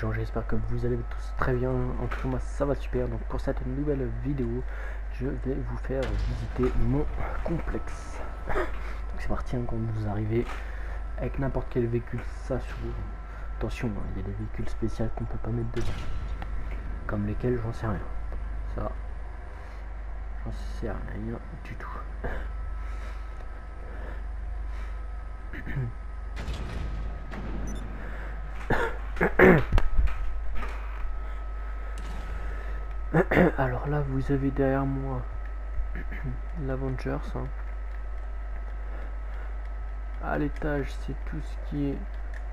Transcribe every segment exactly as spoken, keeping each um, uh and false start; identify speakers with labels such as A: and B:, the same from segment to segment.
A: gens, j'espère que vous allez tous très bien. En tout cas moi ça va super. Donc pour cette nouvelle vidéo, je vais vous faire visiter mon complexe. Donc c'est parti, hein, quand vous arrivez avec n'importe quel véhicule, ça s'ouvre. Attention, hein, il y a des véhicules spéciaux qu'on peut pas mettre dedans. Comme lesquels, j'en sais rien. Ça, j'en sais rien du tout. Alors là, vous avez derrière moi l'Avengers. Hein. À l'étage, c'est tout ce qui est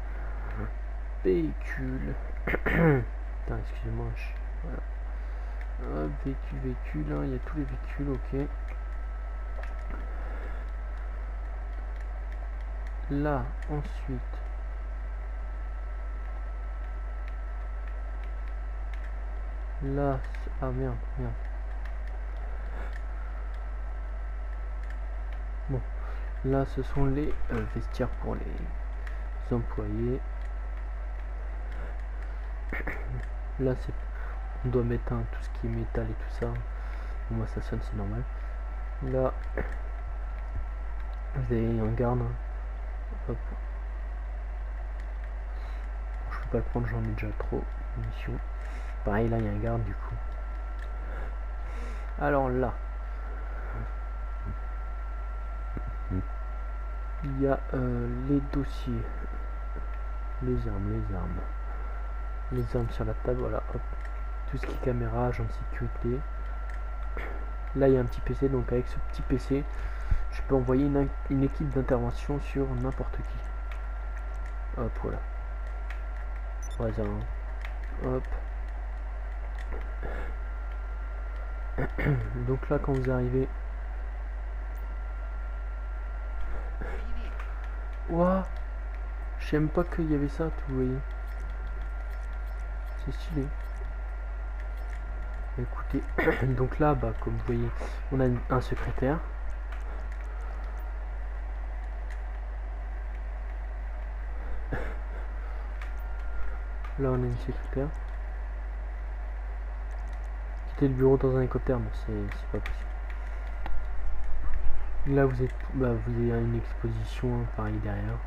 A: véhicule. Putain, excusez-moi. Voilà. Hop, véhicule, véhicule. Hein. Il y a tous les véhicules, ok. Là, ensuite. Là, ah merde, merde. Bon, là, ce sont les euh, vestiaires pour les employés. Là, c'est, on doit mettre un, tout ce qui est métal et tout ça. Bon, moi, ça sonne, c'est normal. Là, vous avez un garde. Hop. Je peux pas le prendre, j'en ai déjà trop. Mission. Pareil, là, il y a un garde du coup. Alors là, il y a euh, les dossiers, les armes, les armes, les armes sur la table, voilà, hop. Tout ce qui est caméra, agent de sécurité. Là, il y a un petit P C, donc avec ce petit P C, je peux envoyer une, une équipe d'intervention sur n'importe qui. Hop, voilà. Au hasard, hein. Hop. Donc là, quand vous arrivez, ouah, je sais même pas qu'il y avait ça, vous voyez. C'est stylé. Écoutez, donc là, bah, comme vous voyez, on a un secrétaire. Là, on a une secrétaire. Quitter le bureau dans un hélicoptère, mais c'est pas possible. Là, vous êtes, bah, vous avez une exposition, hein, pareil derrière.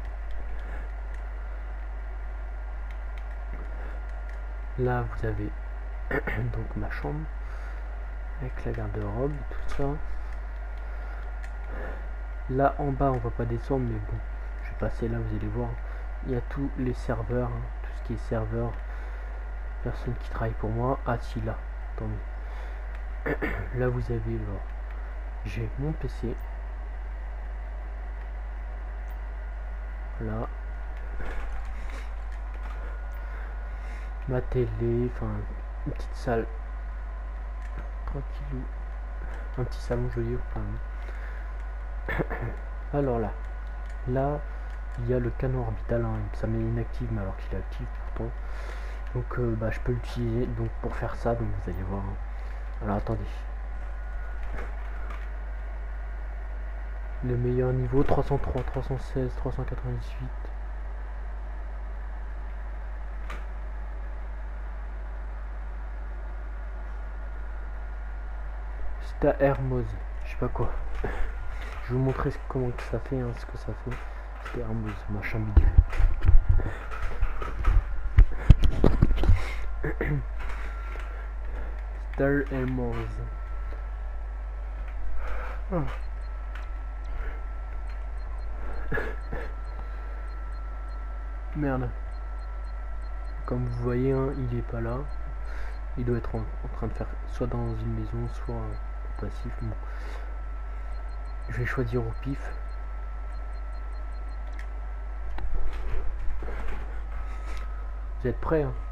A: Là, vous avez donc ma chambre avec la garde-robe, tout ça. Là, en bas, on va pas descendre, mais bon, je vais passer là, vous allez voir. Il y a tous les serveurs, hein, tout ce qui est serveur. Personne qui travaille pour moi. Ah, si, là, attendez. Là, vous avez, j'ai mon P C. Là. Ma télé, enfin, une petite salle. Tranquillou. Un petit salon, je veux dire. Enfin. Alors là. Là, il y a le canon orbital. Hein, ça met inactive, mais alors qu'il est actif pourtant. Donc, euh, bah, je peux l'utiliser donc pour faire ça. Donc, vous allez voir. Hein. Alors, attendez. Le meilleur niveau, trois cent trois, trois cent seize, trois cent quatre-vingt-dix-huit. C'est à Hermoz, je sais pas quoi. Je vais vous montrer comment que ça fait, hein, ce que ça fait. C'est Hermoz, machin bidule. Star Hermoz. Oh. Merde. Comme vous voyez, hein, il est pas là. Il doit être en, en train de faire soit dans une maison, soit euh, passif. Bon. Je vais choisir au pif. Vous êtes prêts, hein?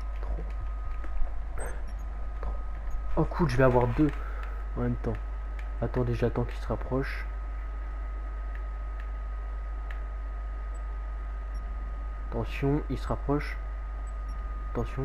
A: Oh cool, je vais avoir deux en même temps. Attendez, j'attends qu'il se rapproche. Attention, il se rapproche. Attention.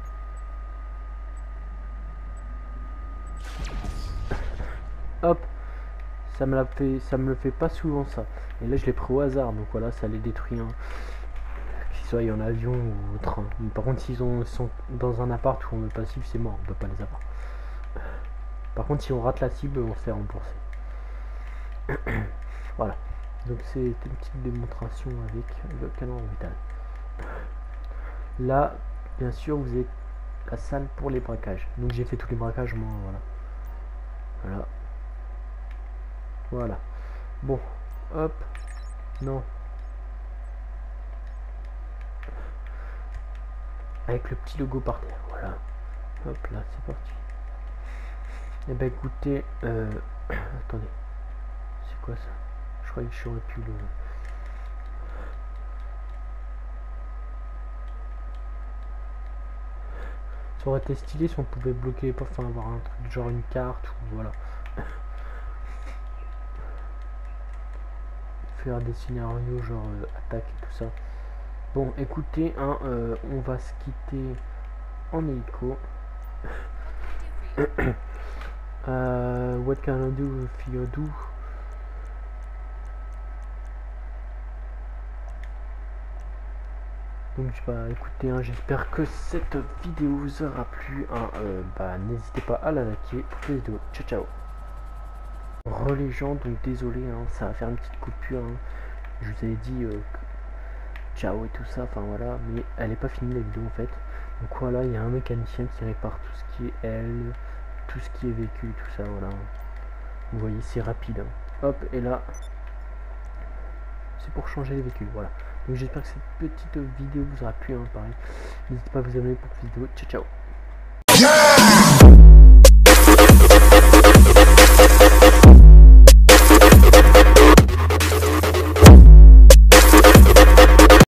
A: Hop. Ça me l'a fait, ça me le fait pas souvent ça. Et là je l'ai pris au hasard, donc voilà, ça les détruit. Hein. Qu'ils soient en avion ou au train. Mais par contre, s'ils ont- sont dans un appart ou en mode passif, c'est mort, on peut pas les avoir. Par contre, si on rate la cible, on se fait rembourser. Voilà. Donc c'est une petite démonstration avec le canon orbital. Là, bien sûr, vous avez la salle pour les braquages. Donc j'ai fait tous les braquages, moi, voilà. Voilà. Voilà. Bon, hop. Non. Avec le petit logo par terre, voilà. Hop là, c'est parti. Et ben écoutez, euh... attendez. C'est quoi ça? Je croyais que j'aurais pu le... Ça aurait été stylé si on pouvait bloquer, pas enfin avoir un truc genre une carte ou voilà. Faire des scénarios genre euh, attaque et tout ça. Bon, écoutez, hein, euh, on va se quitter en hélico. uh, what can I do if you do? Donc bah écoutez, hein, j'espère que cette vidéo vous aura plu. Hein, euh, bah n'hésitez pas à la liker pour plus de vidéos. Ciao ciao. Re les gens, donc désolé, hein, ça va faire une petite coupure. Hein. Je vous avais dit euh, ciao et tout ça, enfin voilà, mais elle est pas finie la vidéo en fait. Donc voilà, il y a un mécanicien qui répare tout ce qui est aile, tout ce qui est véhicule, tout ça, voilà. Vous voyez, c'est rapide. Hein. Hop, et là, c'est pour changer les véhicules, voilà. Donc j'espère que cette petite vidéo vous aura plu, hein, pareil. N'hésitez pas à vous abonner pour plus de vidéos. Ciao ciao.